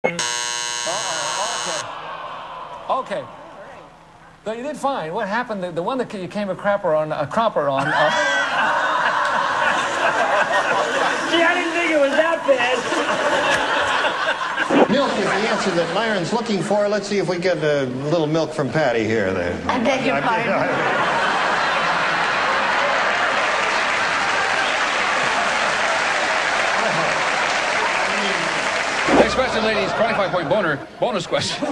Okay. No, you did fine. What happened? The one that you came a cropper on. Gee, I didn't think it was that bad. Milk is the answer that Myron's looking for. Let's see if we get a little milk from Patty here. Then. I beg your pardon. Next question, ladies. 25-point bonus question.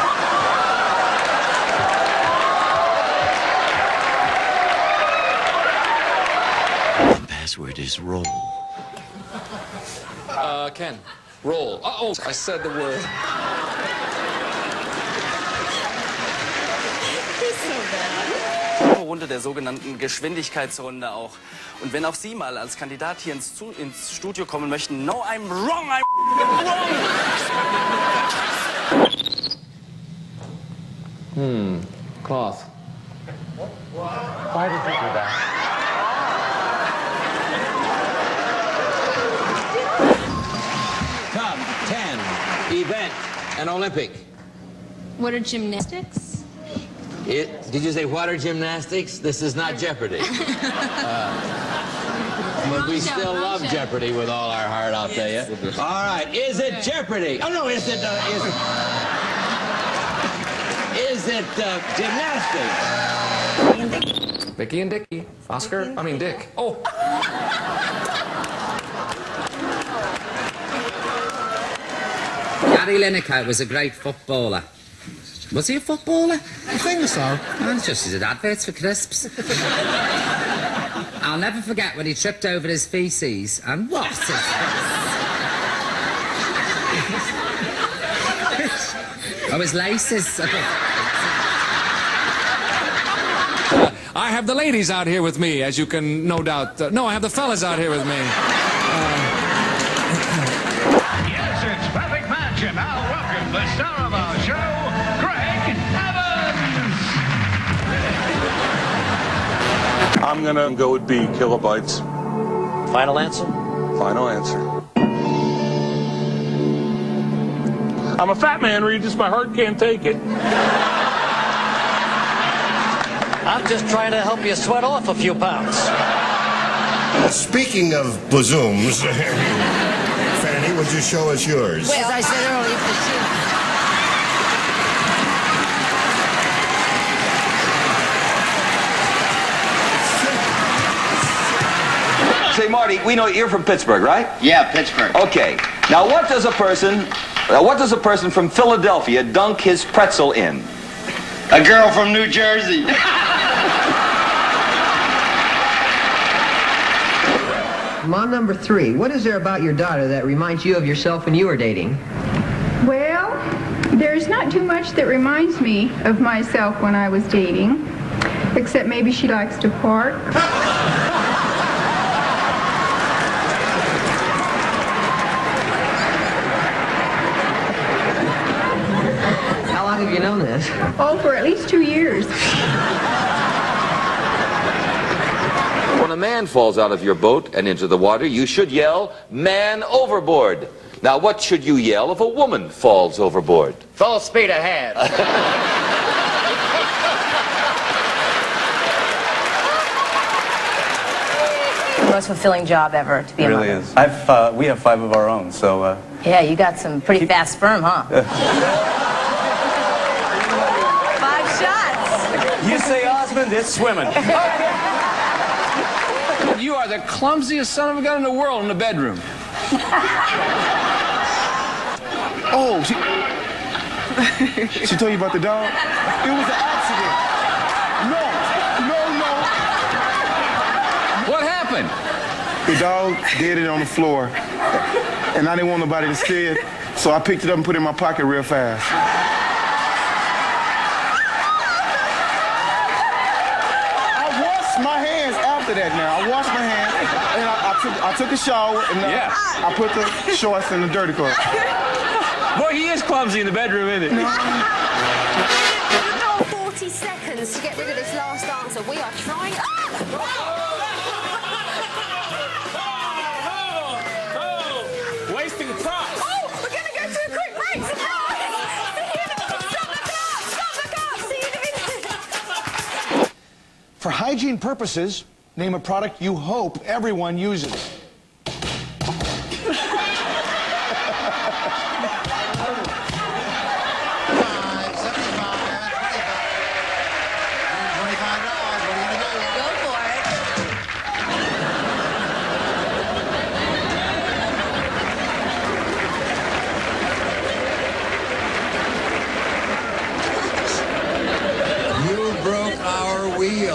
The password is roll. Ken, roll. Uh-oh, I said the word. Runde der sogenannten Geschwindigkeitsrunde auch. Und wenn auch Sie mal als Kandidat hier ins Studio kommen möchten, no, I'm wrong, I'm wrong. Cloth. Why did you do that? Top 10 event and Olympic. What are gymnastics? Did you say water gymnastics? This is not Jeopardy. But we still love Jeopardy with all our heart, I'll tell you. All right, is it Jeopardy? Oh, no, is it gymnastics? Vicky and Dickie. Oscar? I mean, Dick. Oh. Gary Lineker was a great footballer. Was he a footballer? I think so. Well, it's just he did adverts for crisps. I'll never forget when he tripped over his feces and what his Oh, his laces. I have the ladies out here with me, as you can no doubt... no, I have the fellas out here with me. Yes, it's Perfect Match, and now welcome the star of our show, Greg Evans! I'm gonna go with B, kilobytes. Final answer? Final answer. I'm a fat man, Regis. My heart can't take it. I'm just trying to help you sweat off a few pounds. Speaking of blazooms, Fanny, would you show us yours? Well, as I said earlier, Say, Marty, we know you're from Pittsburgh, right? Yeah, Pittsburgh. Okay. Now, what does a person from Philadelphia dunk his pretzel in? A girl from New Jersey. Mom number 3, what is there about your daughter that reminds you of yourself when you were dating? Well, there's not too much that reminds me of myself when I was dating, except maybe she likes to park. How long have you known this? Oh, for at least 2 years. When a man falls out of your boat and into the water, you should yell, "Man overboard." Now, what should you yell if a woman falls overboard? Full speed ahead. most fulfilling job ever to be a mother. It really is. We have 5 of our own, so... Yeah, you got some pretty fast sperm, huh? 5 shots. You say Osmond, it's swimming. You are the clumsiest son of a gun in the world in the bedroom. Oh, she told you about the dog? It was an accident. No. What happened? The dog did it on the floor, and I didn't want nobody to see it, so I picked it up and put it in my pocket real fast. I washed my hands after that now. I washed my hands, and I took a shower, and I put the shorts in the dirty clothes. Boy, he is clumsy in the bedroom, isn't he? 40 seconds to get rid of this last answer. We are trying. Wasting props. Oh, we're going to go to a quick break. For hygiene purposes, name a product you hope everyone uses. Wheel.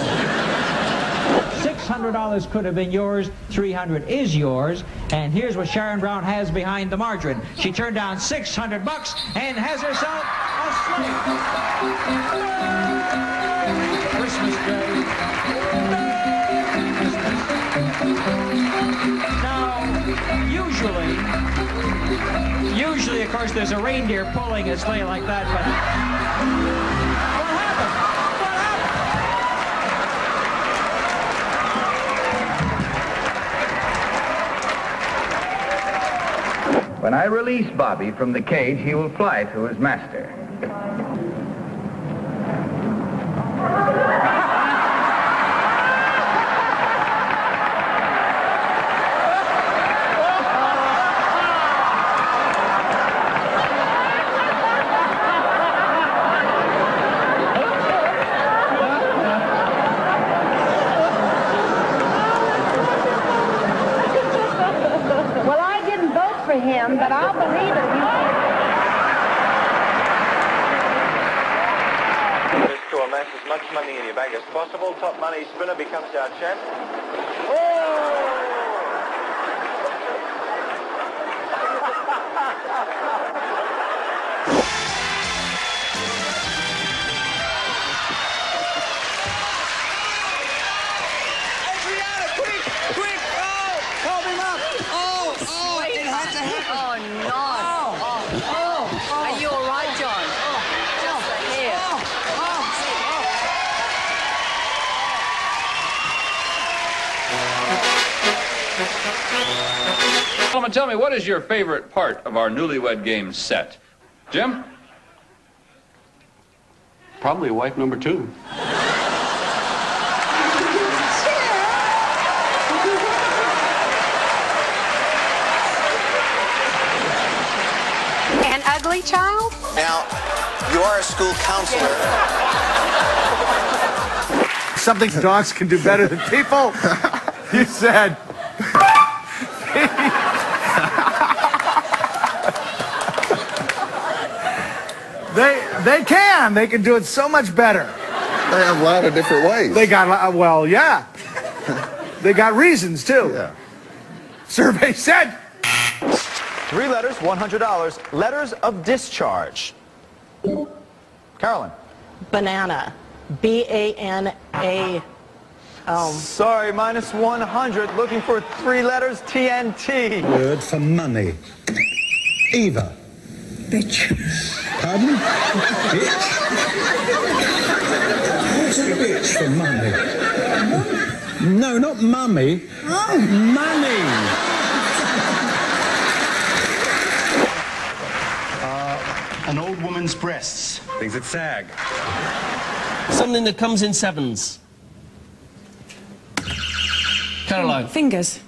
$600 could have been yours, $300 is yours, and here's what Sharon Brown has behind the margarine. She turned down $600 and has herself a slave. Christmas day. Now, usually, of course, there's a reindeer pulling a sleigh like that, but what happened? When I release Bobby from the cage, he will fly to his master. Him, but I'll believe it. Just to amass as much money in your bag as possible. Top money spinner becomes our champ. Adriana, quick! Quick! Oh! Help him up! Oh! Oh! It had to happen! Oh, no! Are you all right, John? Just here. Gentlemen, tell me, what is your favorite part of our Newlywed Game set? Jim? Probably wife number 2. An ugly child? Now, you are a school counselor. Something dogs can do better than people? You said. They can. They can do it so much better. They have a lot of different ways. They got, well, yeah. They got reasons, too. Yeah. Survey said. 3 letters, $100. Letters of discharge. Carolyn. Banana. B-A-N-A. Sorry, minus 100. Looking for 3 letters, TNT. Word for money. Eva. Bitch. Pardon? Bitch? What's a bitch for money? No, not mummy. Oh, money. An old woman's breasts. Things that sag. Something that comes in 7s. Caroline. Fingers.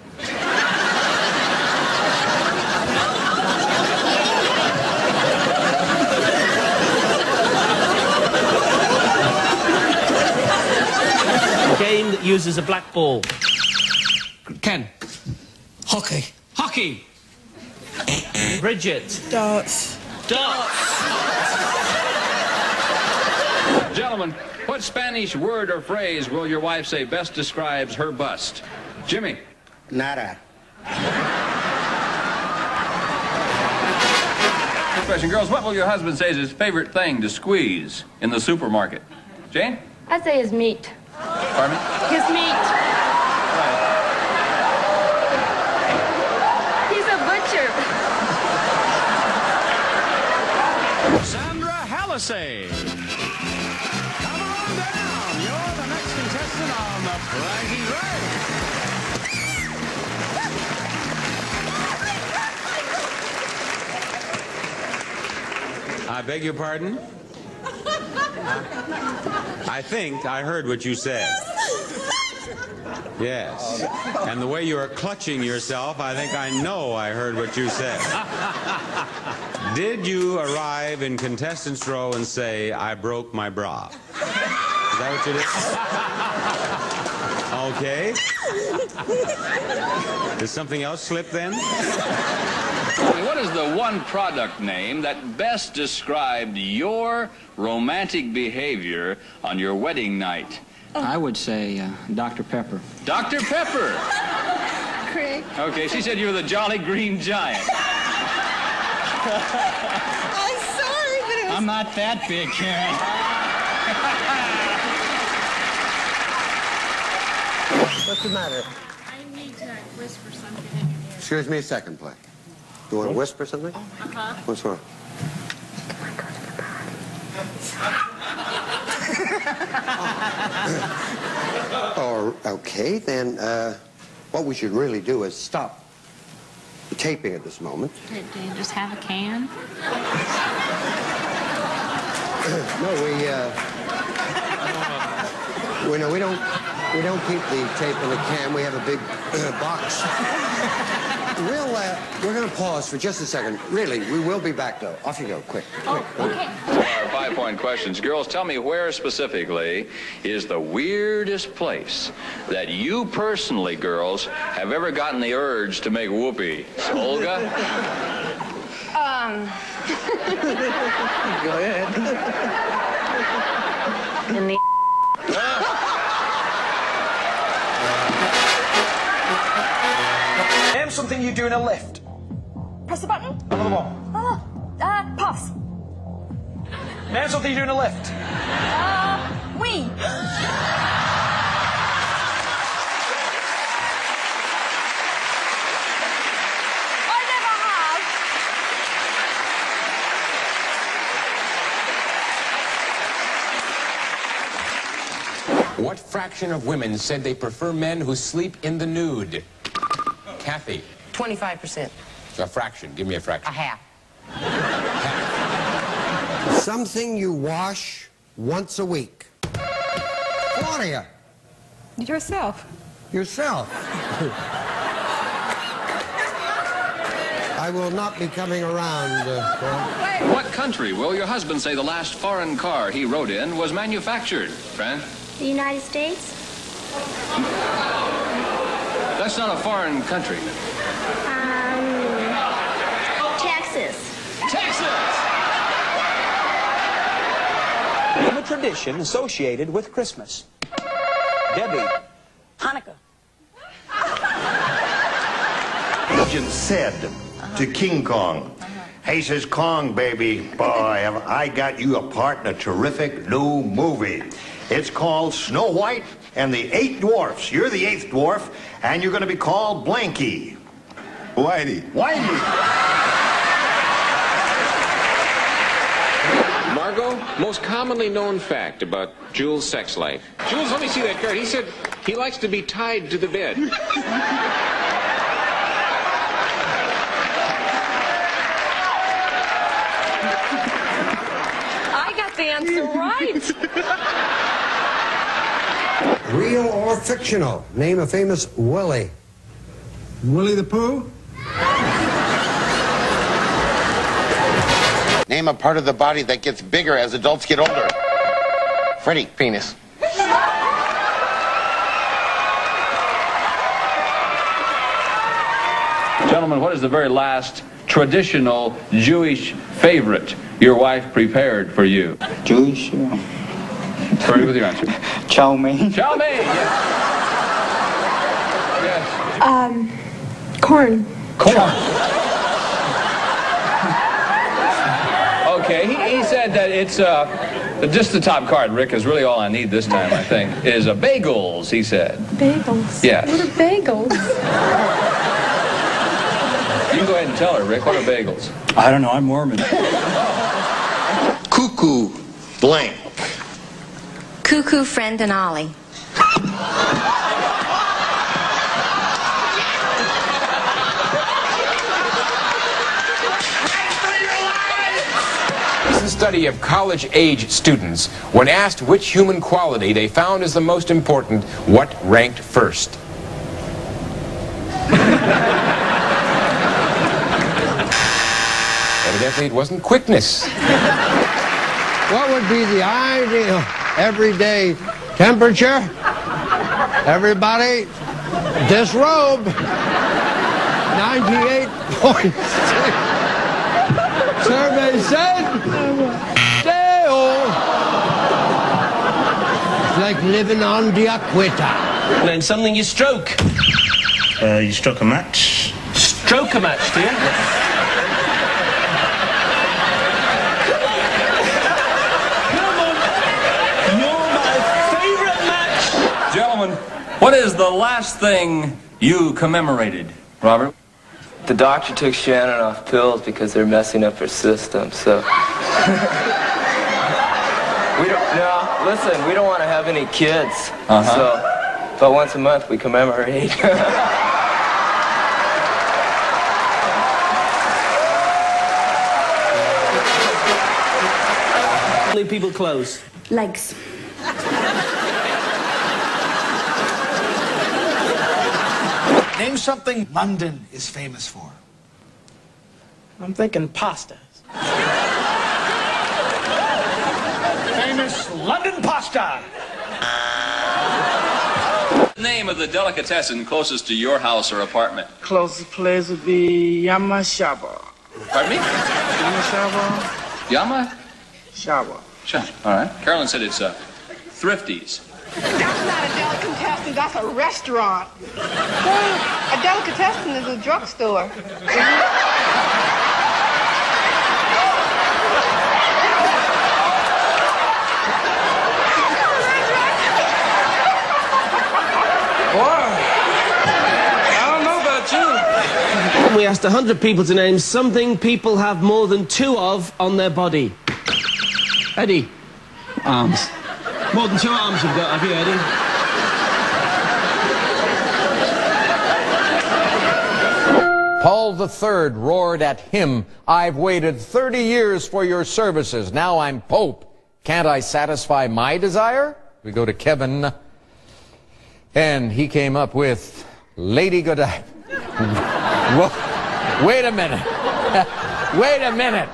A game that uses a black ball. Ken. Hockey. Hockey. Bridget. Darts. Darts. Gentlemen, what Spanish word or phrase will your wife say best describes her bust? Jimmy. Nada. Question, girls, what will your husband say is his favorite thing to squeeze in the supermarket? Jane? I'd say his meat. Pardon me? His meat. He's a butcher. Sandra Hallisey. Come on down. You're the next contestant on The Price is Right. I beg your pardon? I think I heard what you said. Yes. And the way you are clutching yourself, I think I know I heard what you said. Did you arrive in contestants' row and say, I broke my bra? Is that what you did? Okay. Did something else slip then? What is the one product name that best described your romantic behavior on your wedding night? I would say Dr. Pepper. Dr. Pepper! Craig. Okay, she said you were the Jolly Green Giant. I'm sorry, but it was... I'm not that big, Karen. What's the matter? I need to whisper something in your ear. Excuse me a second, please. You want to whisper something? Uh-huh. What's wrong? Oh, okay, then what we should really do is stop the taping at this moment. Do you just have a can? No, we don't keep the tape in the can. We have a big box. We're going to pause for just a second. Really, we will be back, though. Off you go, quick. Oh, okay. Our 5-point questions. Girls, tell me where specifically is the weirdest place that you personally, girls, have ever gotten the urge to make whoopee? Olga? Go ahead. In the... Name something you do in a lift. Press the button. Another one. Puffs. Name something you do in a lift. Wee. I never have. What fraction of women said they prefer men who sleep in the nude? Kathy. 25%. A fraction. Give me a fraction. A half. Something you wash once a week. Claudia. Yourself. Yourself. I will not be coming around. What country will your husband say the last foreign car he rode in was manufactured? Fran? The United States? That's not a foreign country. Texas. Texas! Name a tradition associated with Christmas. Debbie. Hanukkah. Agent said to King Kong, he says, Kong, baby, boy, have I got you a part in a terrific new movie. It's called Snow White and the 8 Dwarfs. You're the 8th dwarf, and you're going to be called Blanky. Whitey. Whitey. Margot, most commonly known fact about Jules' sex life. Jules, let me see that card. He said he likes to be tied to the bed. I got the answer right. Real or fictional? Name a famous Willie. Willie the Pooh? Name a part of the body that gets bigger as adults get older. Freddie. Penis. Gentlemen, what is the very last traditional Jewish favorite your wife prepared for you? Jewish? Hurry with your answer. Chow mein. Chow mein! Yes. Corn. Corn. Okay, he said that it's just the top card, Rick, is really all I need this time, I think, is bagels, he said. Bagels? Yes. What are bagels? You can go ahead and tell her, Rick, what are bagels? I don't know, I'm Mormon. Cuckoo blank. Cuckoo, friend, and Ollie. One study of college-age students, when asked which human quality they found is the most important, what ranked first? Evidently, it wasn't quickness. What would be the ideal everyday temperature? Everybody, disrobe. 98.6. Survey said, Dale. It's like living on the equator. Learn something you stroke. You struck a match. Stroke a match, do you? Gentlemen, what is the last thing you commemorated, Robert? The doctor took Shannon off pills because they're messing up her system, so... Listen, we don't want to have any kids, so... But once a month we commemorate. Only people close. Legs. Name something London is famous for. I'm thinking pasta. Famous London pasta. Name of the delicatessen closest to your house or apartment. Closest place would be Yamashaba. Pardon me? Yamashaba? Yama? Shaba. Sure. All right. Carolyn said it's Thrifties. That's not a delicatessen, that's a restaurant. A delicatessen is a drugstore. We asked 100 people to name something people have more than 2 of on their body. Eddie. Arms. More than 2 arms you've got, have you, Eddie? Paul III roared at him, "I've waited 30 years for your services. Now I'm Pope. Can't I satisfy my desire?" We go to Kevin, and he came up with Lady Godiva. Wait a minute. Wait a minute.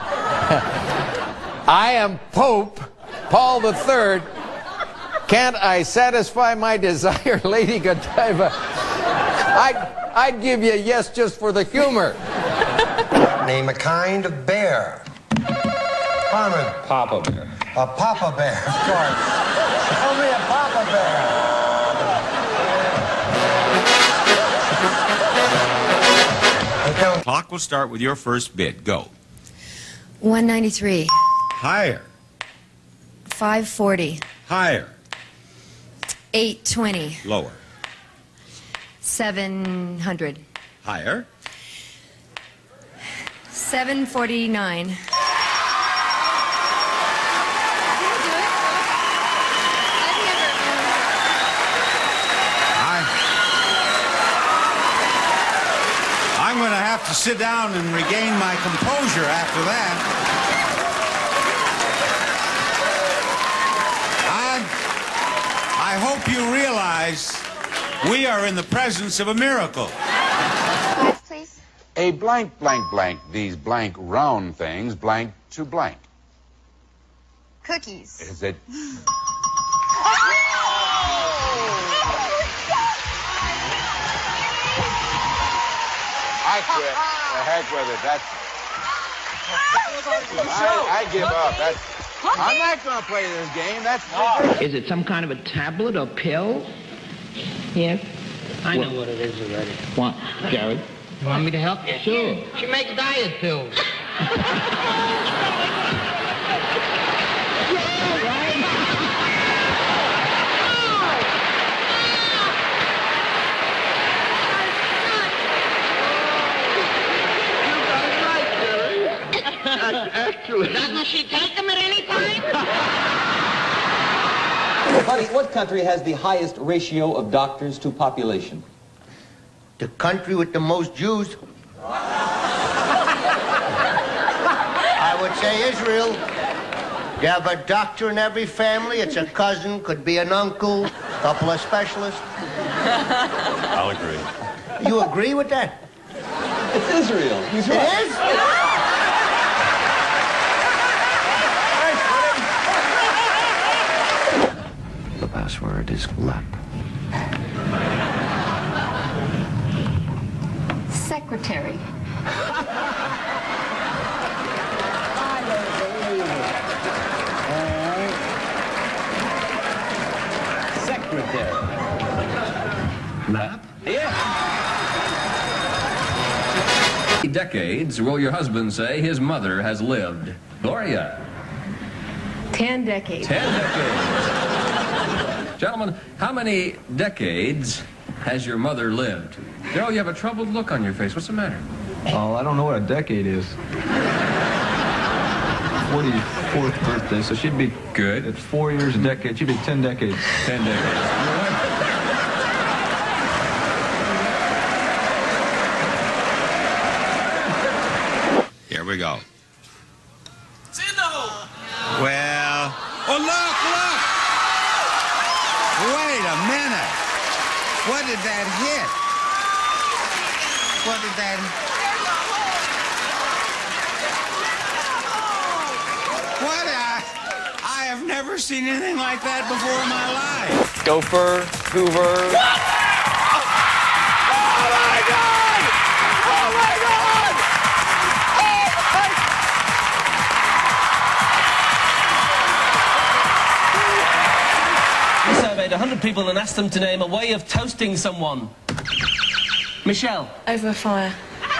I am Pope Paul III. Can't I satisfy my desire, Lady Godiva? I'd give you a yes just for the humor. Name a kind of bear. Armin. Papa bear. A papa bear, of course. Tell me a papa bear. Clock will start with your first bid. Go. 193. Higher. 540. Higher. 820. Lower. 700. Higher. 749. I'm going to have to sit down and regain my composure after that. I hope you realize we are in the presence of a miracle. Five, please. A blank, blank, blank, these blank round things, blank to blank. Cookies. Is it? I quit. The heck with it. I give up. I'm not going to play this game. That's ridiculous. Is it some kind of a tablet or pill? Yes. I know what it is already. What, Gary? You want me to help you? Sure. She makes diet pills. Actually. Doesn't she take them at any time? Buddy, what country has the highest ratio of doctors to population? The country with the most Jews. I would say Israel. You have a doctor in every family. It's a cousin, could be an uncle, a couple of specialists. I'll agree. You agree with that? It's Israel. He's right. It is? The password is LAP. Secretary. Secretary. Lap? Yeah. Decades will your husband say his mother has lived? Gloria. 10 decades. 10 decades. Gentlemen, how many decades has your mother lived? Daryl, you have a troubled look on your face. What's the matter? Oh, I don't know what a decade is. 44th birthday, so she'd be... Good. At 4 years a decade, she'd be 10 decades. 10 decades. Here we go. Well, oh, look! Wait a minute. What did that hit? What did that... What? I have never seen anything like that before in my life. Gopher, Hoover. What? Oh, my God! Oh, my God! We surveyed 100 people and asked them to name a way of toasting someone. Michelle. Over fire.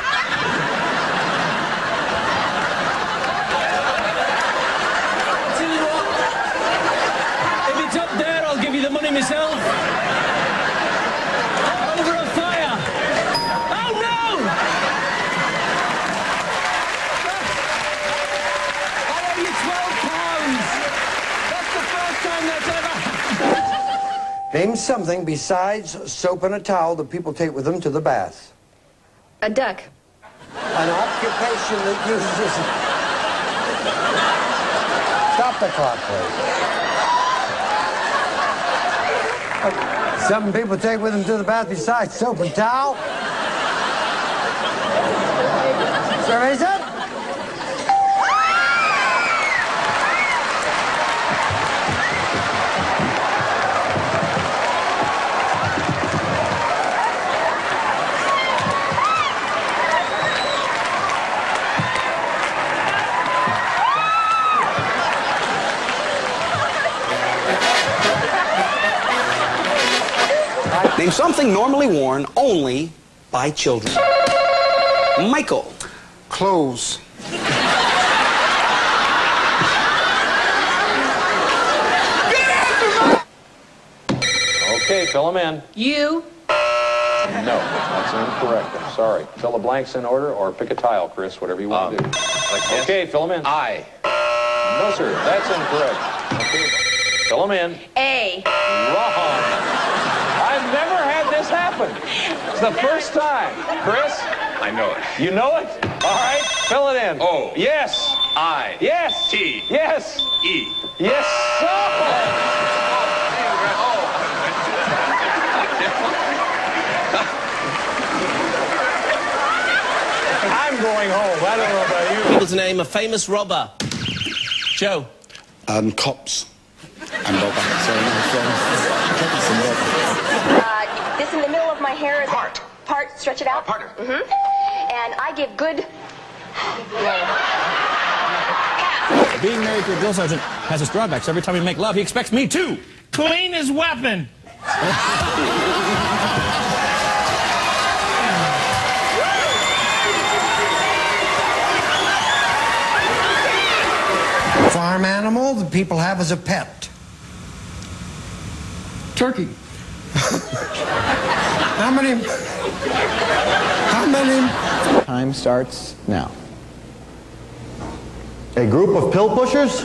Tell you what, if it's up there, I'll give you the money myself. Over a fire. Oh, no! I owe you £12. That's the first time that's ever happened. Name something besides soap and a towel that people take with them to the bath. A duck. An occupation that uses... Stop the clock, please. Something people take with them to the bath besides soap and towel. Survey's up. Name something normally worn only by children. Michael. Clothes. Okay, fill them in. You. No, that's incorrect. I'm sorry. Fill the blanks in order or pick a tile, Chris, whatever you want to do. Okay, fill them in. I. No, sir, that's incorrect. Okay. Fill them in. A. Wrong. I've never had this happen. It's the first time. Chris? I know it. You know it? All right, fill it in. O. Yes. I. Yes. T. Yes. E. Yes, sir. I'm going home. I don't know about you. People to name a famous robber. Joe. Cops. And robber. Sorry, no, cops and robber. This in the middle of my hair is Part. Part. Stretch it out. Partner. And I give good. Being married to a drill sergeant has its drawbacks. Every time we make love, he expects me to clean his weapon. Farm animal that people have as a pet. Turkey. How many? Time starts now. A group of pill pushers?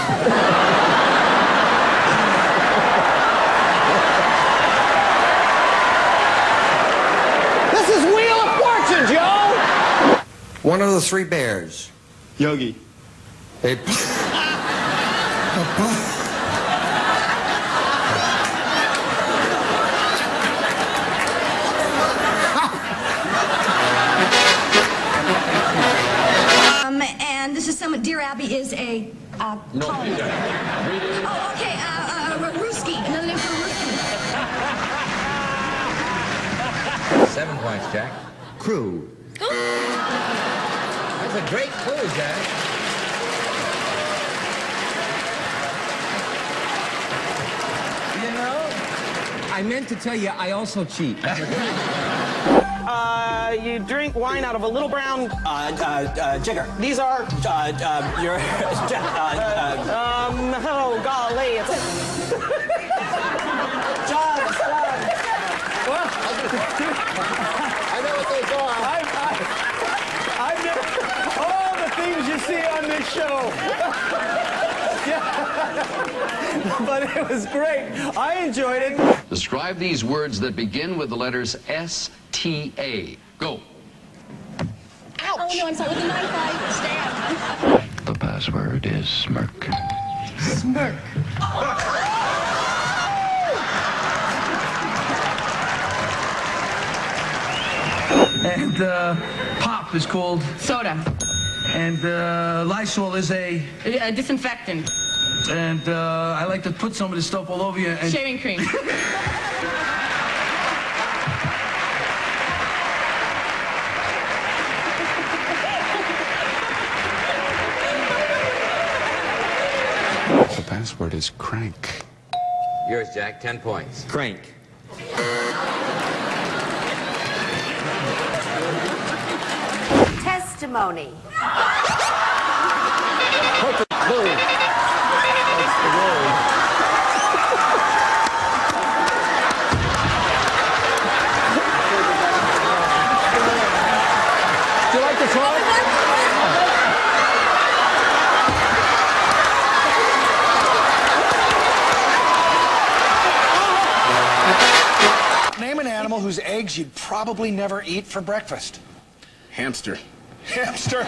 This is Wheel of Fortune, Joe! One of the three bears. Yogi. A And this is someone. Dear Abby is a No. colony. Oh, okay. Ruski. Another name for Ruski. 7 points, Jack. crew. That's a great clue, Jack. You know, I meant to tell you I also cheat. You drink wine out of a little brown jigger. These are your oh golly, it's John. What? I know what those are. I've never all the things you see on this show. Yeah. But it was great. I enjoyed it. Describe these words that begin with the letters S-T-A. Go. Ouch. Oh, no, I'm sorry. With the knife, I stab. The password is smirk. Smirk. And pop is called Soda. and Lysol is a Disinfectant. and I like to put some of this stuff all over you and Shaving cream. The password is crank. Yours, Jack. 10 points. Crank. Testimony. Do you like the song? Name an animal whose eggs you'd probably never eat for breakfast. Hamster. Hamster.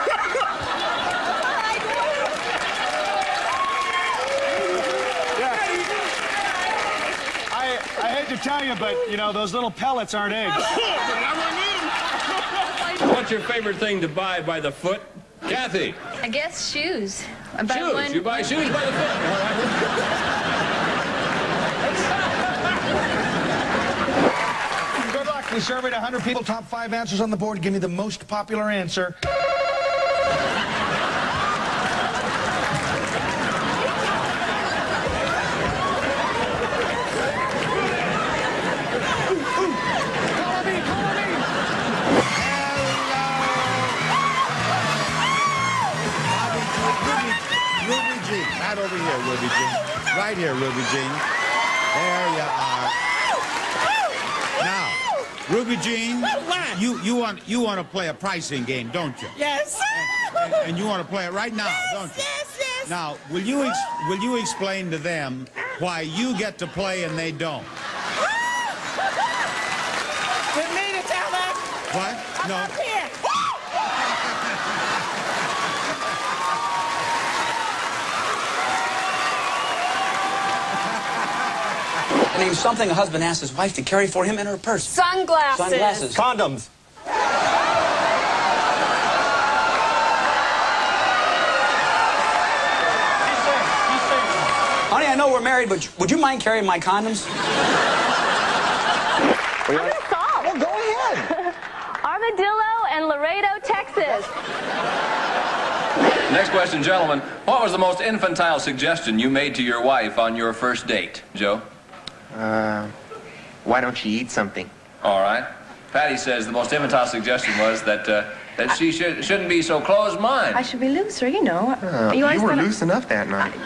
I hate to tell you, but, you know, those little pellets aren't eggs. What's your favorite thing to buy by the foot? Kathy. I guess shoes. Shoes. You buy shoes by the foot. Good luck. We surveyed 100 people. Top 5 answers on the board. Give me the most popular answer. Ruby Jean, right over here, Ruby Jean. Right here, Ruby Jean. There you are. Now, Ruby Jean, you want to play a pricing game, don't you? Yes. And you want to play it right now, don't you? Yes. Now, will you explain to them why you get to play and they don't? With me to tell them? What? No. Up here. Name something a husband asks his wife to carry for him in her purse. Sunglasses. Sunglasses. Condoms. Honey, I know we're married, but would you mind carrying my condoms? I'm gonna solve. Well, go ahead. Armadillo and Laredo, Texas. Next question, gentlemen. What was the most infantile suggestion you made to your wife on your first date? Joe? Why don't you eat something? All right. Patty says the most infantile suggestion was that she shouldn't be so closed-minded. I should be looser, you know. You were loose enough that night.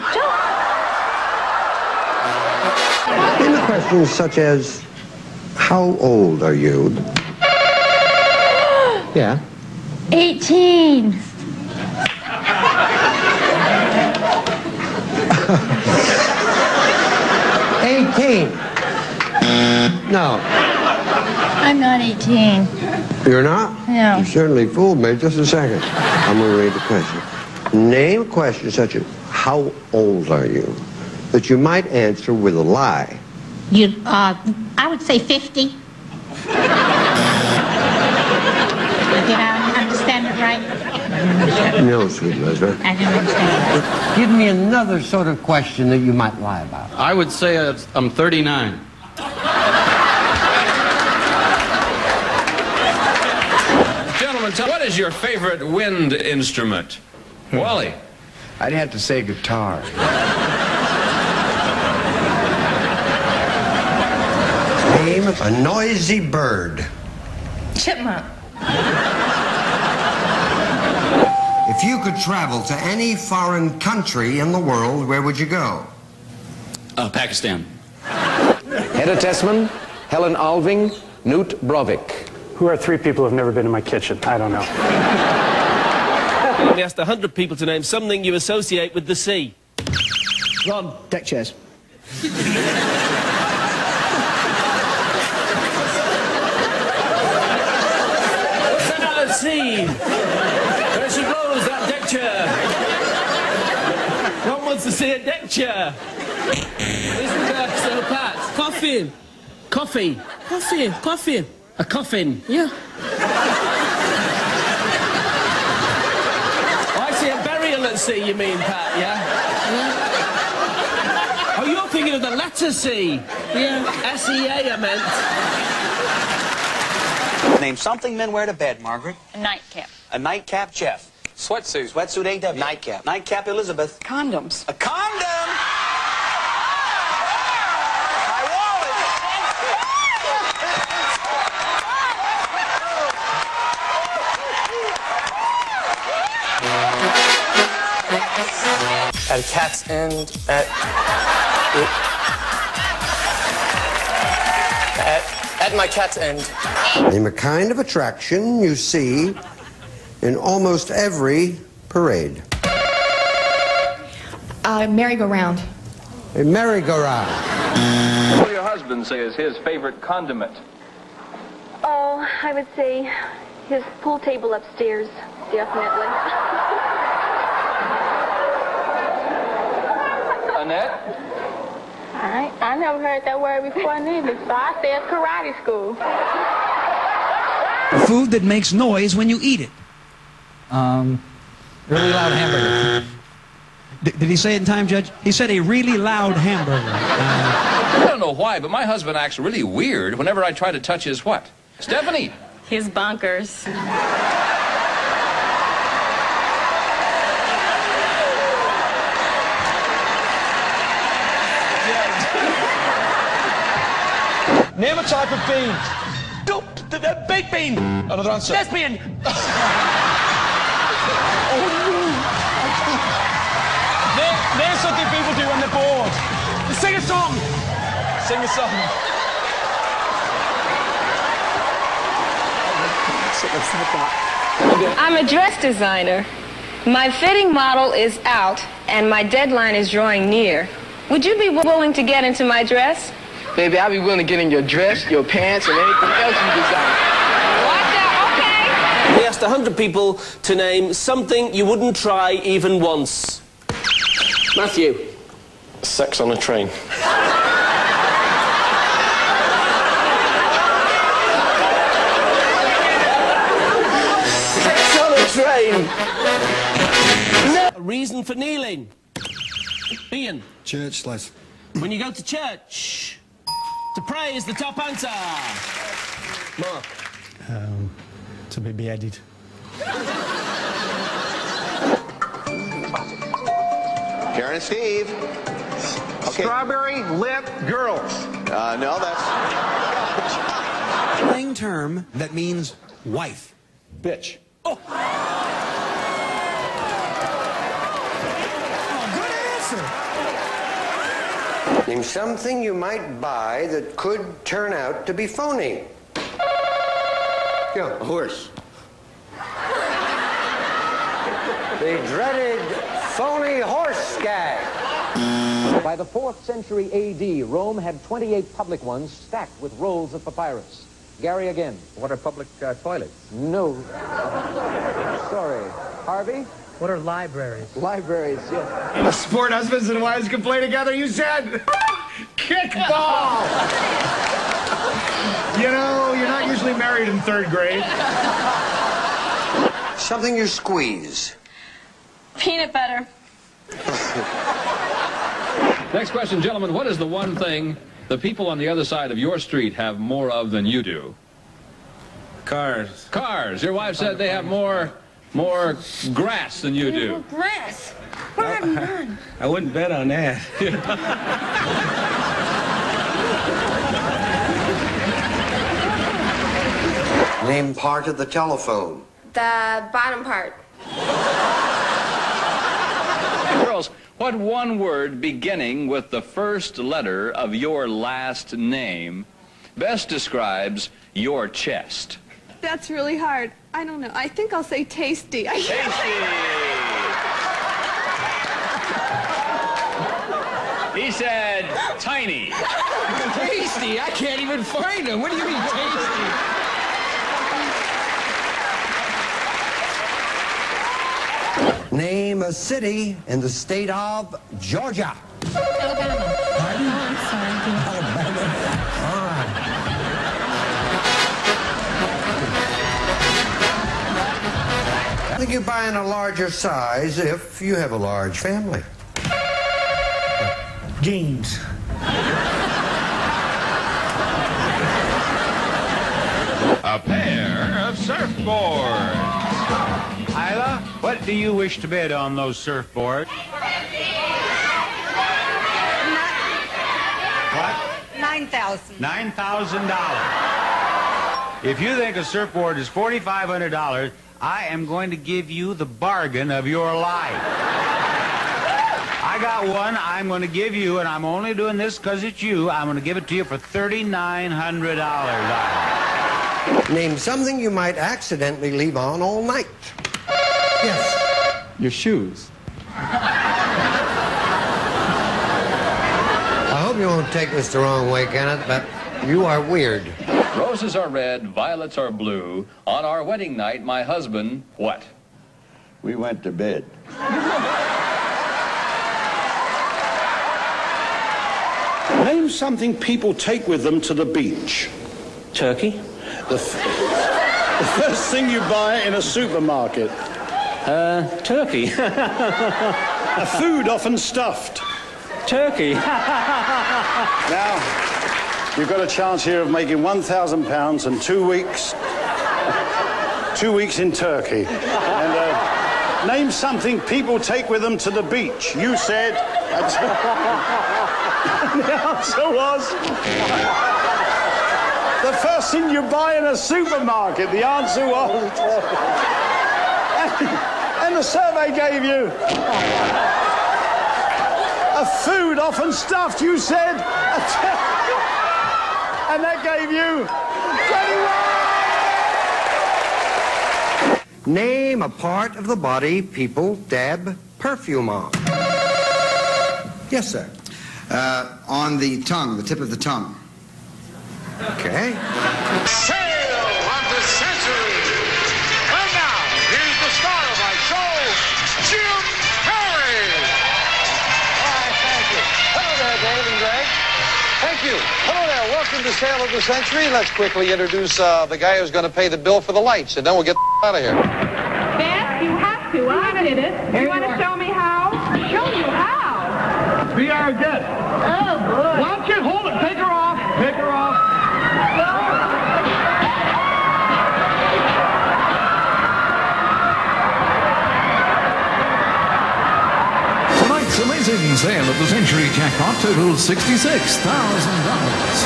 In the questions such as, how old are you? Yeah. 18. No. I'm not 18. You're not? No. You certainly fooled me. Just a second. I'm going to read the question. Name a question such as, how old are you? That you might answer with a lie. I would say 50. Did I understand it right? No, sweet Elizabeth. I didn't understand it. Give me another sort of question that you might lie about. I would say I'm 39. Gentlemen, what is your favorite wind instrument? Wally. I'd have to say guitar. Name a noisy bird. Chipmunk. If you could travel to any foreign country in the world, where would you go? Pakistan. Hedda Tessman, Helen Alving, Knut Brovik. Who are 3 people who have never been in my kitchen? I don't know. We asked 100 people to name something you associate with the sea. Ron, deck chairs. Send out at sea. There she blows, that deck chair. One wants to see a deck chair. Isn't that so, Pat? Coffin. Coffee. Coffee. Coffin. A coffin. Yeah. I see a burial at sea, you mean, Pat, yeah? Oh, you're thinking of the letter C. Yeah. S-E-A, I meant. Name something men wear to bed, Margaret. A nightcap. A nightcap, Jeff. Sweatsuit. Sweatsuit, A.W. Nightcap. Nightcap, Elizabeth. Condoms. A condom! My wallet! At a cat's end, at my cat's end. Name a kind of attraction you see in almost every parade. Merry-go-round. A merry-go-round. What do your husband say is his favorite condiment? Oh, I would say his pool table upstairs, definitely. Annette? I never heard that word before neither, so I said karate school. Food that makes noise when you eat it. Really loud hamburger. Did he say it in time, Judge? He said a really loud hamburger. I don't know why, but my husband acts really weird whenever I try to touch his what? Stephanie? His bunkers. Name a type of bean. The baked bean. Another answer. Lesbian. Name something people do when they're bored. Sing a song. Sing a song. I'm a dress designer. My fitting model is out, and my deadline is drawing near. Would you be willing to get into my dress? Baby, I'll be willing to get in your dress, your pants, and anything else you design. Watch out, okay? We asked 100 people to name something you wouldn't try even once. Matthew. Sex on a train. Sex on a train. A reason for kneeling. Ian. Church, Les. When you go to church. To pray is the top answer. Mark. To be beheaded. Karen and Steve. Okay. Strawberry lip girls. No, that's... Slang term that means wife. Bitch. Oh, good answer. Name something you might buy that could turn out to be phony. Yeah, A horse. the dreaded phony horse gag. By the 4th century A.D., Rome had 28 public ones stacked with rolls of papyrus. Gary again. What are public toilets? No. Sorry. Harvey? What are libraries? Libraries, yes. In a sport husbands and wives can play together, you said? Kickball! You know, you're not usually married in 3rd grade. Something you squeeze. Peanut butter. Next question, gentlemen. What is the one thing the people on the other side of your street have more of than you do? Cars. Cars. Your wife said they have more grass than you do. Grass. Where have you none? I wouldn't bet on that. Name part of the telephone. The bottom part. Girls, what one word beginning with the first letter of your last name best describes your chest? That's really hard. I don't know. I think I'll say tasty. Tasty! He said tiny. Tasty? I can't even find him. What do you mean tasty? Name a city in the state of Georgia. Alabama. Pardon? Oh, I'm sorry. Alabama. All right. I think you buy in a larger size if you have a large family. Jeans. A pair of surfboards. Isla, what do you wish to bid on those surfboards? What? $9,000. $9,000. If you think a surfboard is $4,500, I am going to give you the bargain of your life. I got one I'm going to give you, and I'm only doing this because it's you. I'm going to give it to you for $3,900. Name something you might accidentally leave on all night. Yes. Your shoes. I hope you won't take this the wrong way, Kenneth, but you are weird. Roses are red, violets are blue. On our wedding night, my husband, what? We went to bed. Name something people take with them to the beach. Turkey. The first thing you buy in a supermarket. Turkey. A food often stuffed. Turkey. Now, you've got a chance here of making £1,000 and 2 weeks. 2 weeks in Turkey. And name something people take with them to the beach. You said. The answer was. The first thing you buy in a supermarket. The answer was. And the survey gave you a food often stuffed, you said. And that gave you 21. Name a part of the body people dab perfume on. Yes, sir. On the tongue, the tip of the tongue. Okay. Sale of the century. And now, here's the star of our show, Jim Carrey. All right, thank you. Hello there, Dave and Greg. Thank you. Hello there. Welcome to Sale of the Century. Let's quickly introduce the guy who's going to pay the bill for the lights, and then we'll get out of here. Beth, you have to. I did it. You want to show me how? Show you how. Be our guest. Oh, boy. Watch it. Hold it. Take her off. Take her off. Tonight's amazing sale of the century jackpot totals $66,000.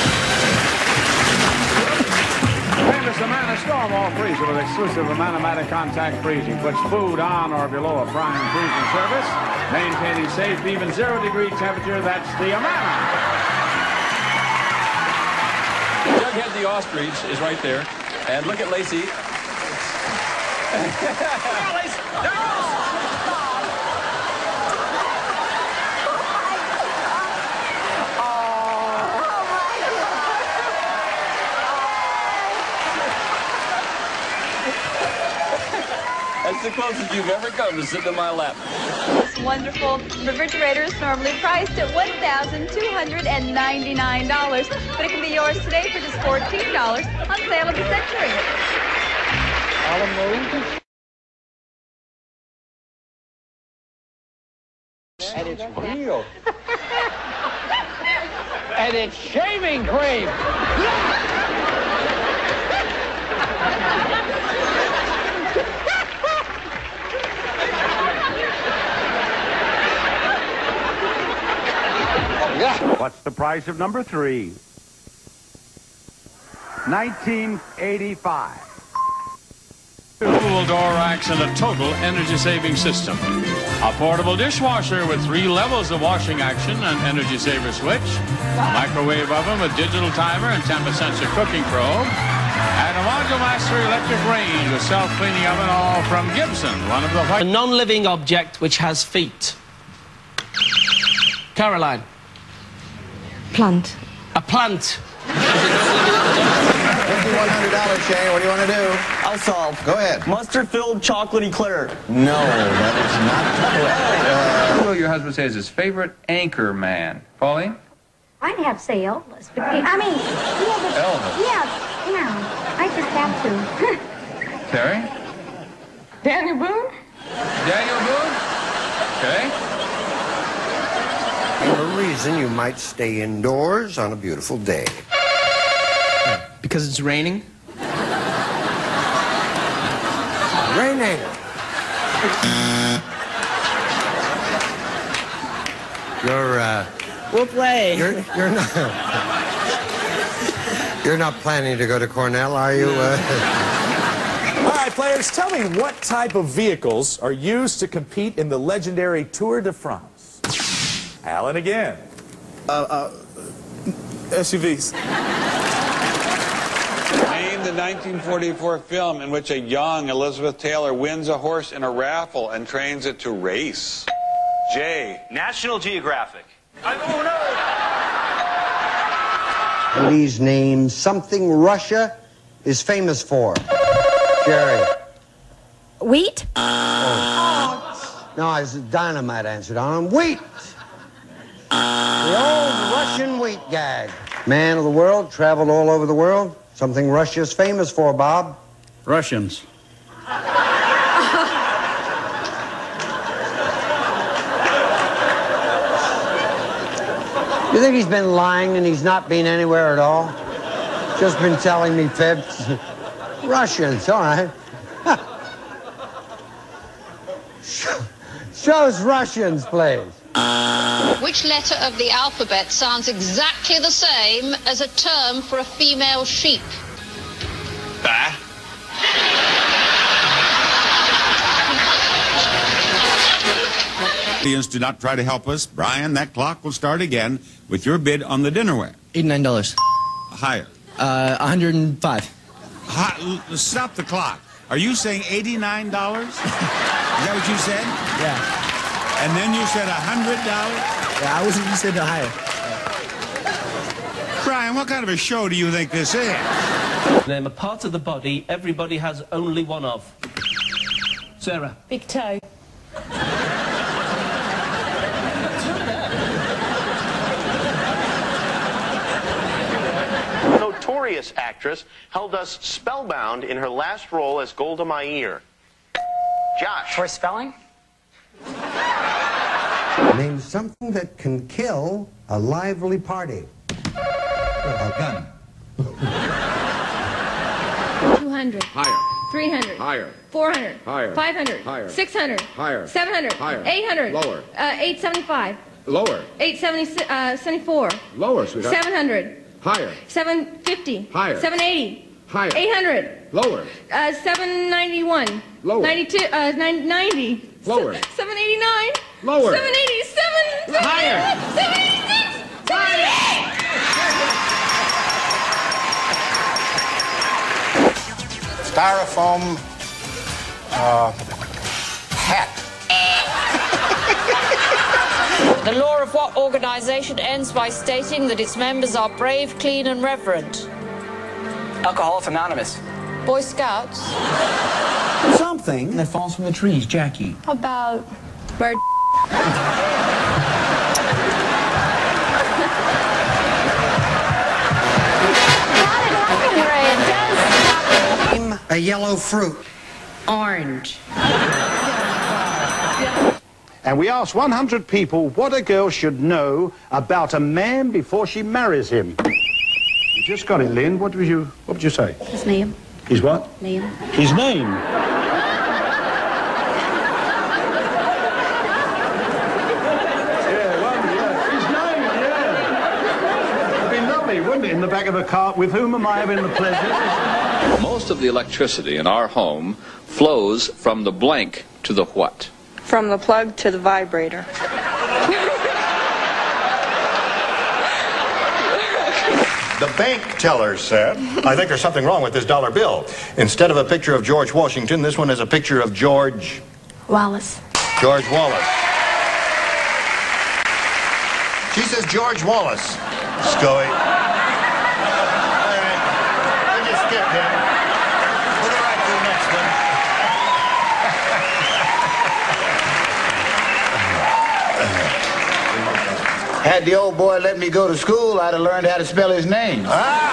Famous Amana Storm all freezer with exclusive Amana contact freezing. Puts food on or below a prime freezing surface, maintaining safe, even 0-degree temperature. That's the Amana. Jughead the ostrich is right there. And look at Lacey. That's the closest you've ever come to sitting in my lap. This wonderful refrigerator is normally priced at $1,299, but it can be yours today for just $14 on sale of the century. And it's real. And it's shaving cream. What's the price of number 3? 1985. Dual door racks and a total energy-saving system. A portable dishwasher with 3 levels of washing action and energy saver switch. A microwave oven with digital timer and temperature sensor cooking probe. And a Module Master electric range with self-cleaning oven, all from Gibson, one of the white... A non-living object which has feet. Caroline. Plant. A plant. $5,100, Shane. What do you want to do? I'll solve. Go ahead. Mustard-filled chocolate eclair. No, that is not correct. Who will your husband say is his favorite anchor man? Pauline? I'd have to say Elvis. But Elvis. Yeah, you know, I just have to. Terry? Daniel Boone? Daniel Boone? Okay. A reason you might stay indoors on a beautiful day. Because it's raining? Raining. We'll play. You're not planning to go to Cornell, are you? All right, players, tell me what type of vehicles are used to compete in the legendary Tour de France? Alan again. SUVs. Name the 1944 film in which a young Elizabeth Taylor wins a horse in a raffle and trains it to race. J. National Geographic. Please name something Russia is famous for. Jerry. Wheat? No, it's a dynamite answer, Don. Wheat. The old Russian wheat gag. Man of the world, traveled all over the world. Something Russia's famous for, Bob. Russians. You think he's been lying and he's not been anywhere at all? Just been telling me fibs. Russians, all right. Show us Russians, please. Which letter of the alphabet sounds exactly the same as a term for a female sheep? Bah. Audience, do not try to help us. Brian, that clock will start again with your bid on the dinnerware. $89. Higher. 105. Stop the clock. Are you saying $89? Is that what you said? Yeah. And then you said $100? Yeah, I wasn't, you said the higher. Brian, what kind of a show do you think this is? Name a part of the body everybody has only one of. Sarah. Big toe. Notorious actress held us spellbound in her last role as Golda Meir. Josh. For spelling? Name something that can kill a lively party. A gun. 200. Higher. 300. Higher. 400. Higher. 500. Higher. 600. Higher. 700. Higher. 800. Lower. 875. Lower. 874. Lower, sweetheart. 700. Higher. 750. Higher. 780. Higher. 800. Lower. 791. Lower. 92. 90. Lower. 789. Lower. 787. Higher. 786. 788. Styrofoam hat. The law of what organization ends by stating that its members are brave, clean, and reverent? Alcoholics Anonymous. Boy Scouts. Something that falls from the trees, Jackie. How about bird? A yellow fruit. Orange. And we asked 100 people what a girl should know about a man before she marries him. You just got it, Lynn. What would you say? His name. His what? Name. His name. Wouldn't it, in the back of a car? With whom am I having the pleasure? Most of the electricity in our home flows from the blank to the what? From the plug to the vibrator. The bank teller said, I think there's something wrong with this dollar bill. Instead of a picture of George Washington, this one is a picture of George Wallace. George Wallace. She says George Wallace. Scully. All right. We'll just skip him. We'll go right to the next one. Had the old boy let me go to school, I'd have learned how to spell his name.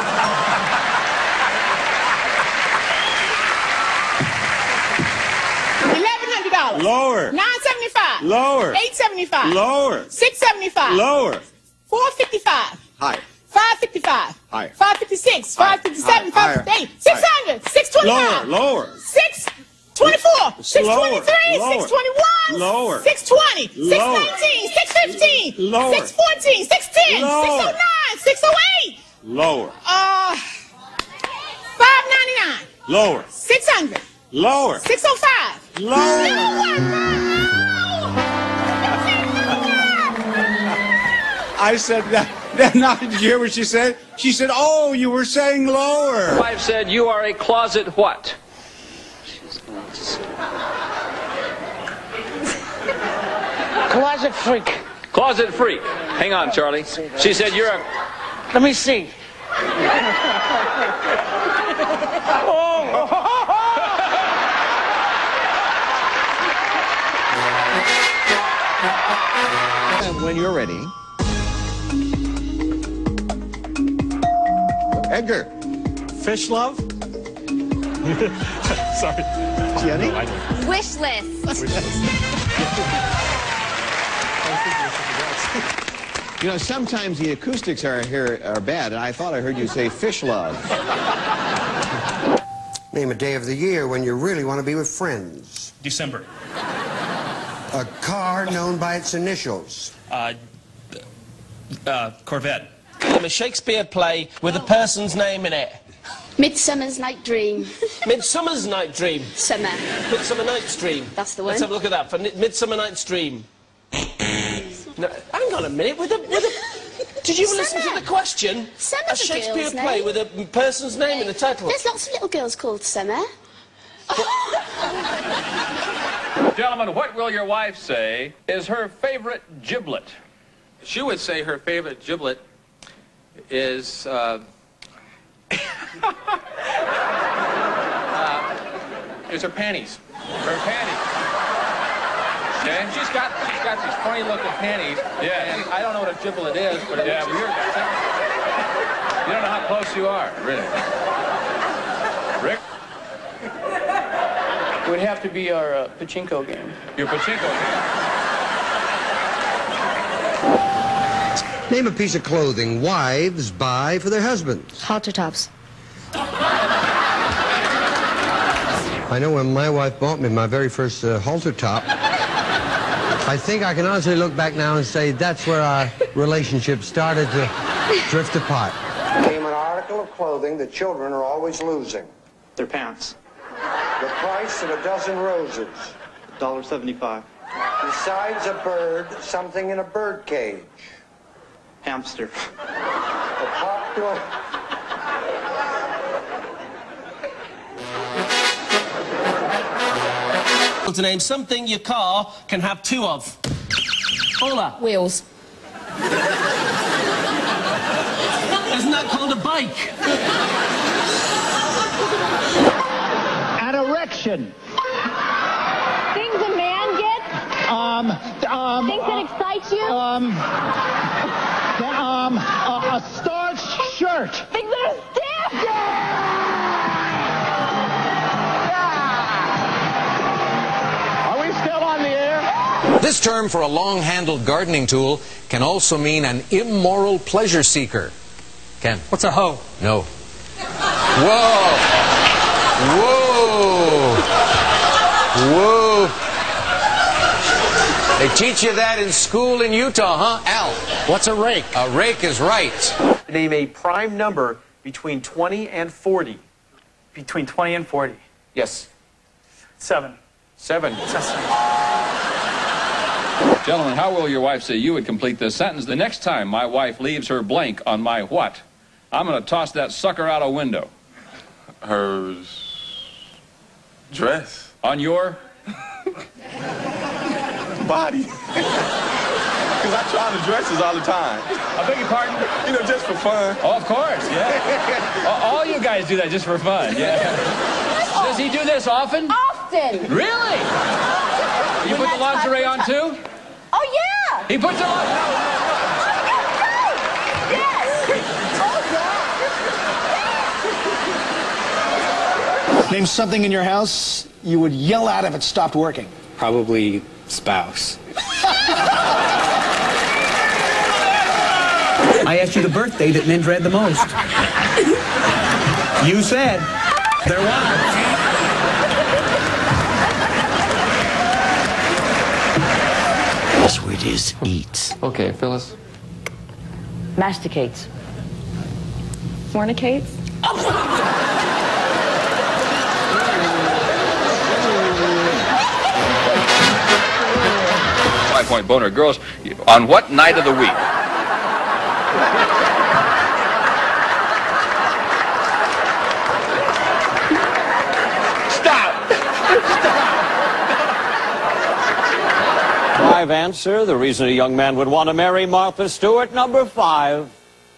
$1,100. Lower. $9.75. Lower. $8.75. Lower. $6.75. Lower. $4.55. Higher. $5.55. Higher. $5.56. $5.57. $5.58. $600. $6.25. Lower. $6.24. $6.23. $6.21. Lower. $6.20. $6.19. $6.15. Lower. $6.14. $6.10. Lower. $6.09. $6.08. Lower. $5.99. Lower. $600. Lower. $6.05. Lower. I said that. Now, did you hear what she said? She said, oh, you were saying lower. My wife said, you are a closet what? Closet freak. Closet freak. Hang on, Charlie. She said, you're a... Let me see. When you're ready. Edgar. Fish love? Sorry. Jenny? Wish list. You know, sometimes the acoustics here are bad, and I thought I heard you say fish love. Name a day of the year when you really want to be with friends. December. A car known by its initials. Corvette. Name a Shakespeare play with a person's name in it. Midsummer's Night Dream. Midsummer's Night Dream. Summer. Midsummer Night's Dream. That's the one. Let's have a look at that for Midsummer Night's Dream. No, hang on a minute. Did you listen to the question? Summer's a Shakespeare girl's play name. with a person's name in the title. There's lots of little girls called Summer. Gentlemen, what will your wife say is her favorite giblet? She would say her favorite giblet is her panties. Her panties. Okay. She's got these funny looking panties. Yeah. And I don't know what a giblet is, but Yeah, it's weird. you don't know how close you are, really. Rick? It would have to be our pachinko game. Your pachinko game. Name a piece of clothing wives buy for their husbands. Halter tops. I know when my wife bought me my very first halter top, I think I can honestly look back now and say that's where our relationship started to drift apart. Name an article of clothing that children are always losing. Their pants. The price of a dozen roses. $1.75. Besides a bird, something in a bird cage. Hamster. A popular... To name something your car can have two of. Paula. Wheels. Isn't that called a bike? An erection. Things a man gets? Things that excite you? A starched shirt. Things that are stiff? Are we still on the air? This term for a long-handled gardening tool can also mean an immoral pleasure seeker. Ken? What's a hoe? No. Whoa! Whoa! Whoa! They teach you that in school in Utah, huh? Al, what's a rake? A rake is right. Name a prime number between 20 and 40. Between 20 and 40. Yes. 7. 7. Gentlemen, how will your wife say you would complete this sentence? The next time my wife leaves her blank on my what? I'm going to toss that sucker out a window. Her dress. On your? Body. Because I try the dresses all the time. I beg your pardon? You know, just for fun. Oh, of course, yeah. All you guys do that just for fun, yeah. Does he do this often? Often. Really? You put the lingerie on too? Oh, yeah. He puts the Name something in your house you would yell at if it stopped working. Probably spouse. I asked you the birthday that men dread the most. You said there was. This word is eats. Okay, Phyllis. Masticates. Fornicates? 5-point boner. Girls, on what night of the week? Stop! Five answer. The reason a young man would want to marry Martha Stewart. Number 5.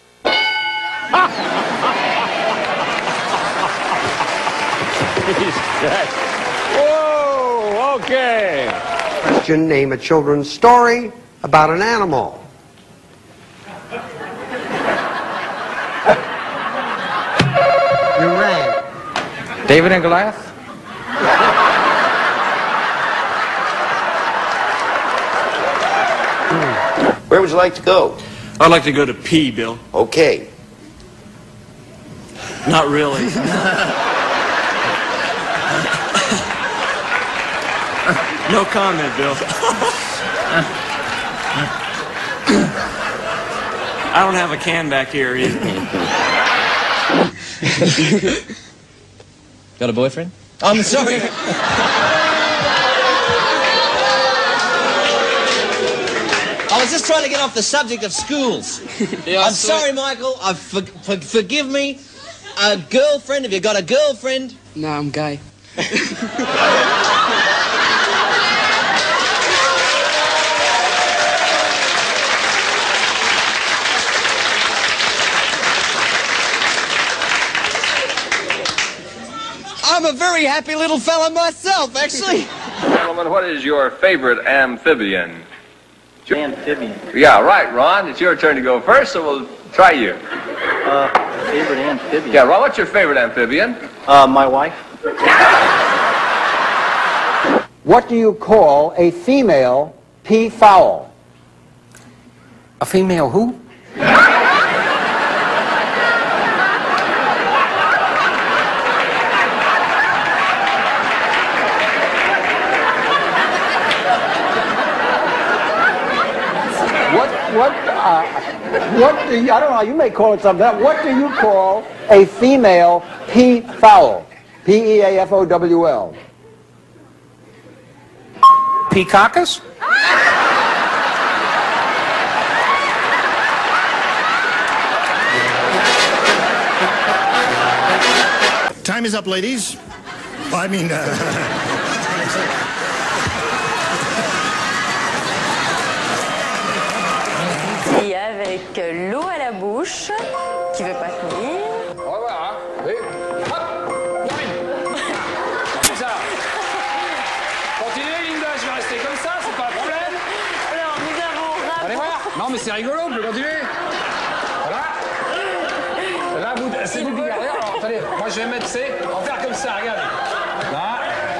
He's dead. Whoa, okay. Question, name a children's story about an animal. You rang. David and Goliath? Where would you like to go? I'd like to go to pee, Bill. Okay. Not really. No comment, Bill. I don't have a can back here either. Got a boyfriend? I'm sorry. I was just trying to get off the subject of schools. Yeah, I'm sorry, Michael. Forgive me. A girlfriend? Have you got a girlfriend? No, I'm gay. I'm a very happy little fella myself, actually. Gentlemen, what is your favorite amphibian? Amphibian. Yeah, right, Ron. It's your turn to go first, so we'll try you. Favorite amphibian? Yeah, Ron, what's your favorite amphibian? My wife. What do you call a female peafowl? A female who? What do you, I don't know, you may call it something else. What do you call a female peafowl? P-E-A-F-O-W-L. Peacockers? Time is up, ladies. I mean, Et avec l'eau à la bouche, qui veut pas tenir. Voilà. Oui. Hop. C'est ça. Continuez, Non, mais c'est rigolo, je vais continuer. Voilà. Là, c'est vous qui regardez. Alors, attendez, moi je vais mettre, on va faire comme ça, regardez. Là.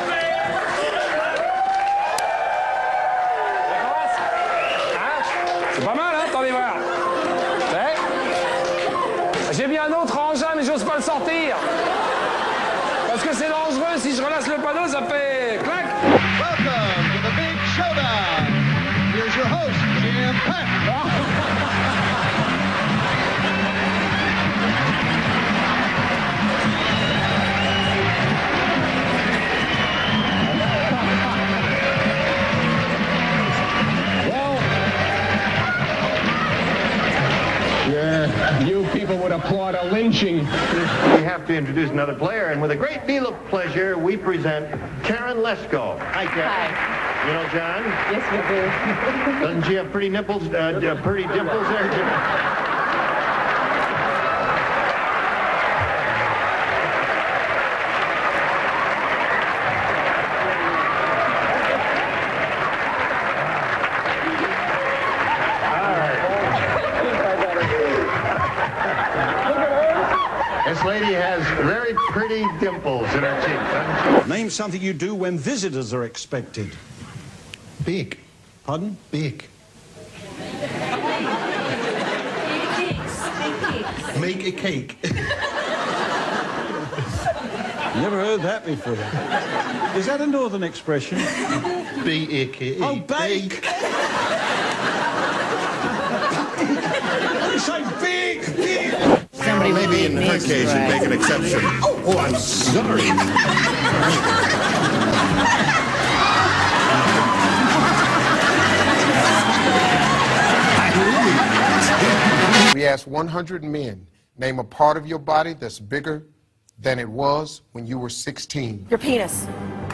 C'est pas mal, hein? Attendez voir. Ouais. J'ai mis un autre engin, mais j'ose pas le sortir. Parce que c'est dangereux. Si je relâche le panneau, ça fait clac. Welcome to the big showdown. Here's your host, Jim Pack. You people would applaud a lynching. We have to introduce another player, and with a great deal of pleasure, we present Karen Lesko. Hi, Karen. Hi. You know John? Yes, we do. Doesn't she have pretty nipples, pretty dimples there, Jim? This lady has very pretty dimples in her cheeks. Name something you do when visitors are expected. Bake. Pardon? Bake. Make a cake. Never heard that before. Is that a northern expression? B-A-K-E. Oh, bake. You say big, big. Well, maybe in her case you'd make an exception. Oh, I'm sorry. We asked 100 men, name a part of your body that's bigger than it was when you were 16. Your penis.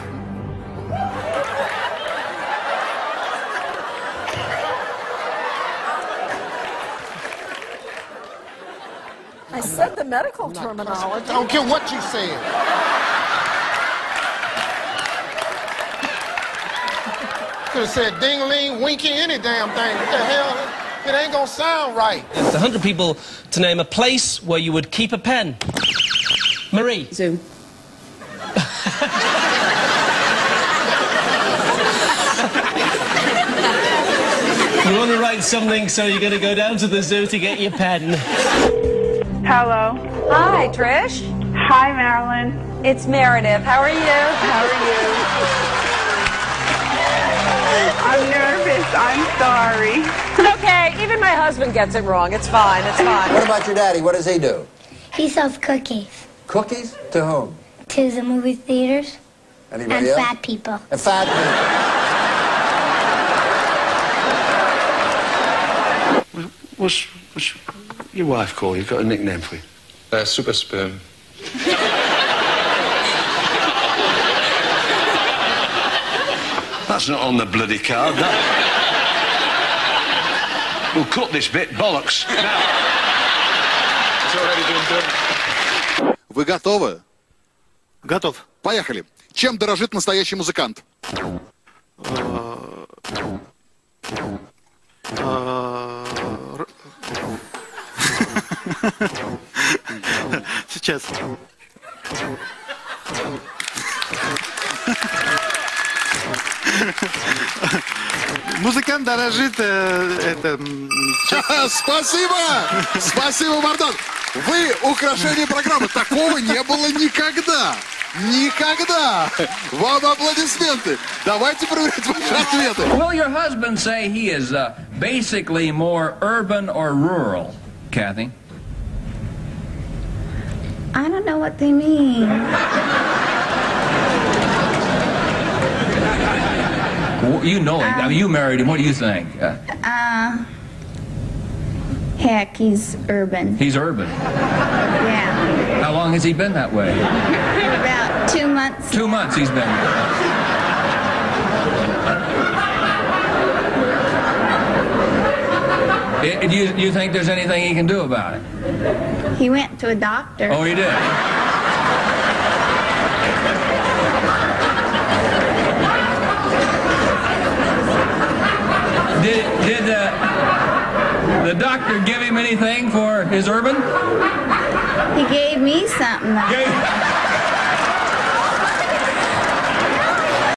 I said the medical terminology. I don't care what you said. Could have said ding-a-ling, winky, any damn thing. What the hell? It ain't gonna sound right. It's 100 people to name a place where you would keep a pen. Marie. Zoo. You want to write something, so you're going to go down to the zoo to get your pen. Hello. Hi, Trish. Hi, Marilyn. It's Meredith. How are you? How are you? I'm nervous. I'm sorry. Okay, even my husband gets it wrong. It's fine. It's fine. What about your daddy? What does he do? He sells cookies Cookies? To whom? to the movie theaters Anybody and else? fat people. And fat people. What's your wife called? You've got a nickname for you? Super sperm. That's not on the bloody card, that. We'll cut this bit, bollocks. It's already been done. Вы готовы? Готов. Поехали. Чем дорожит настоящий музыкант? Сейчас. Музыкант дорожит Спасибо! Спасибо, Мардон! Вы украшение программы. Такого не было никогда. Никогда! Вам аплодисменты. Давайте проверять ваши ответы. Will your husband say he is basically more urban or rural, Kathy? I don't know what they mean. You know him. I mean, you married him. What do you think? Heck, he's urban. He's urban. Yeah. How long has he been that way? About 2 months. 2 months he's been. Do you think there's anything he can do about it? He went to a doctor. Oh, he did? The doctor give him anything for his urban? He gave me something.